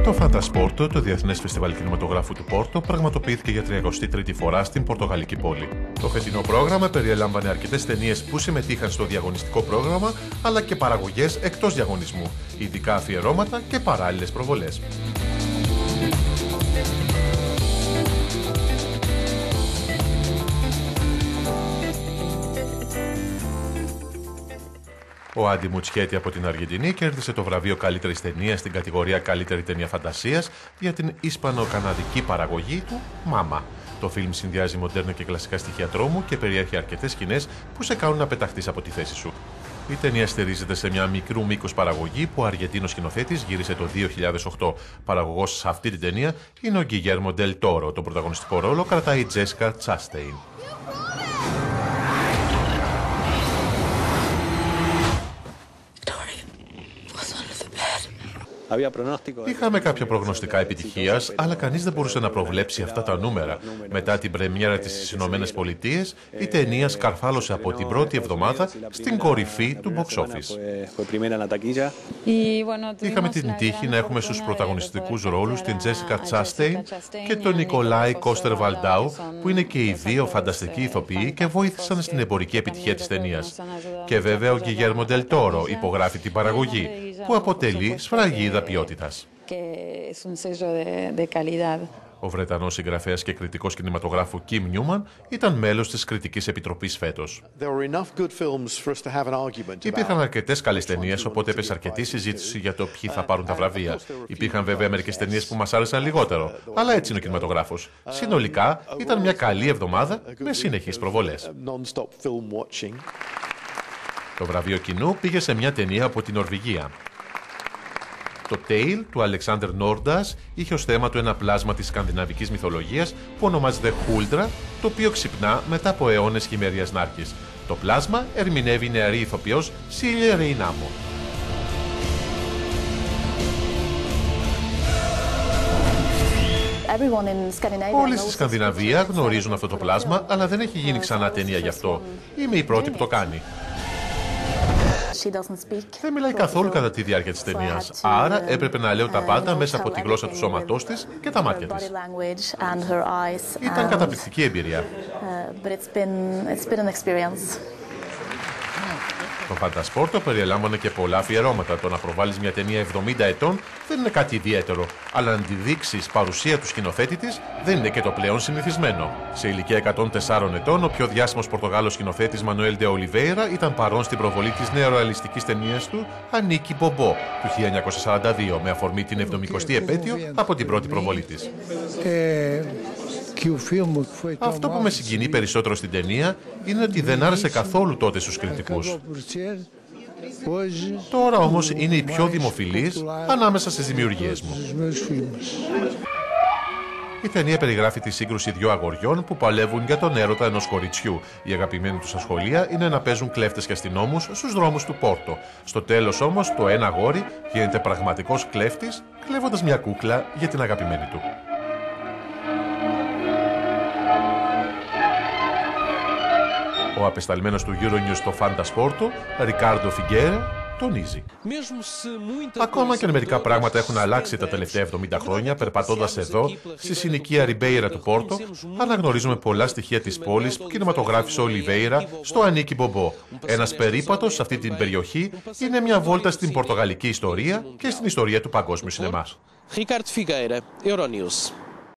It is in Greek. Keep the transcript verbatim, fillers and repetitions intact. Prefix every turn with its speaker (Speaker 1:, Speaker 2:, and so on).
Speaker 1: Το Φαντασπόρτο, το Διεθνές Φεστιβάλ Κινηματογράφου του Πόρτο, πραγματοποιήθηκε για τριακοστή τρίτη φορά στην πορτογαλική πόλη. Το φετινό πρόγραμμα περιέλαμβανε αρκετές ταινίες που συμμετείχαν στο διαγωνιστικό πρόγραμμα, αλλά και παραγωγές εκτός διαγωνισμού, ειδικά αφιερώματα και παράλληλες προβολές. Ο Άντι Μουτσχέτη από την Αργεντινή κέρδισε το βραβείο καλύτερης ταινίας στην κατηγορία Καλύτερη ταινία φαντασίας για την ισπανο-καναδική παραγωγή του «Μάμα». Το φιλμ συνδυάζει μοντέρνα και κλασικά στοιχεία τρόμου και περιέχει αρκετές σκηνές που σε κάνουν να πεταχτείς από τη θέση σου. Η ταινία στηρίζεται σε μια μικρού μήκους παραγωγή που ο Αργεντίνος σκηνοθέτης γύρισε το δύο χιλιάδες οκτώ. Παραγωγός σε αυτή την ταινία είναι ο Γκιγέρμο Ντελ Τόρο. Το πρωταγωνιστικό ρόλο κρατάει η Τζέσικα Τσάστεϊν. Είχαμε κάποια προγνωστικά επιτυχίας, αλλά κανείς δεν μπορούσε να προβλέψει αυτά τα νούμερα. Μετά την πρεμιέρα της στις Ηνωμένες Πολιτείες, η ταινία σκαρφάλωσε από την πρώτη εβδομάδα στην κορυφή του box office. Είχαμε την τύχη να έχουμε στους πρωταγωνιστικούς ρόλους την Τζέσικα Τσάστεϊν και τον Νικολάι Κώστερ Βαλντάου, που είναι και οι δύο φανταστικοί ηθοποιοί και βοήθησαν στην εμπορική επιτυχία της ταινίας. Και βέβαια ο Γκιγέρμο Ντελ Τόρο υπογράφει την παραγωγή, που αποτελεί σφραγίδα ποιότητας. Ο Βρετανός συγγραφέας και κριτικός κινηματογράφου Κιμ Νιούμαν ήταν μέλος της κριτικής επιτροπής φέτος. Υπήρχαν αρκετές καλές ταινίες, οπότε έπεσε αρκετή συζήτηση για το ποιοι θα πάρουν τα βραβεία. Υπήρχαν βέβαια μερικές ταινίες που μας άρεσαν λιγότερο, αλλά έτσι είναι ο κινηματογράφος. Συνολικά ήταν μια καλή εβδομάδα με συνεχείς προβολές. Το βραβείο κοινού πήγε σε μια ταινία από την Νορβηγία. Το Tale του Αλεξάνδερ Νόρντας είχε ως θέμα του ένα πλάσμα της σκανδιναβικής μυθολογίας που ονομάζεται Χούλτρα, το οποίο ξυπνά μετά από αιώνες χειμερίας νάρκης. Το πλάσμα ερμηνεύει η νεαρή ηθοποιός Σίλια Ρεϊνάμο. Όλοι στη Σκανδιναβία γνωρίζουν αυτό το πλάσμα, αλλά δεν έχει γίνει ξανά ταινία γι' αυτό. Είμαι η πρώτη που το κάνει. Δεν μιλάει καθόλου κατά τη διάρκεια της ταινίας, άρα έπρεπε να λέω τα πάντα μέσα από τη γλώσσα του σώματός της και τα μάτια της. Ήταν καταπληκτική εμπειρία. Το Φαντασπόρτο περιελάμβανε και πολλά αφιερώματα. Το να προβάλλεις μια ταινία εβδομήντα ετών δεν είναι κάτι ιδιαίτερο, αλλά να αντιδείξεις παρουσία του σκηνοθέτη της δεν είναι και το πλέον συνηθισμένο. Σε ηλικία εκατόν τεσσάρων ετών, ο πιο διάσημος Πορτογάλος σκηνοθέτης Μανουέλ ντε Ολιβέιρα ήταν παρόν στην προβολή της νεορεαλιστικής ταινίας του Ανίκη Μπομπό του χίλια εννιακόσια σαράντα δύο, με αφορμή την εβδομηκοστή επέτειο από την πρώτη προβολή της. Αυτό που με συγκινεί περισσότερο στην ταινία είναι ότι δεν άρεσε καθόλου τότε στους κριτικούς. Τώρα όμως είναι η πιο δημοφιλής ανάμεσα στις δημιουργίες μου. Η ταινία περιγράφει τη σύγκρουση δύο αγοριών που παλεύουν για τον έρωτα ενός κοριτσιού. Η αγαπημένη τους ασχολία είναι να παίζουν κλέφτες και αστυνόμους στους δρόμους του Πόρτο. Στο τέλος όμως το ένα αγόρι γίνεται πραγματικός κλέφτης, κλέβοντας μια κούκλα για την αγαπημένη του. Ο απεσταλμένος του Euronews στο Φαντασπόρτο, Ρικάρντο Φιγκέρε, τονίζει. Ακόμα και αν μερικά πράγματα έχουν αλλάξει τα τελευταία εβδομήντα χρόνια, περπατώντας εδώ, στη συνοικία Ριμπέιρα του Πόρτο, αναγνωρίζουμε πολλά στοιχεία της πόλης που κινηματογράφησε ο Ολιβέιρα στο Ανίκη Μπομπό. Ένας περίπατος σε αυτή την περιοχή είναι μια βόλτα στην πορτογαλική ιστορία και στην ιστορία του παγκόσμιου σινεμά.
Speaker 2: Ricardo Figueira, Euronews.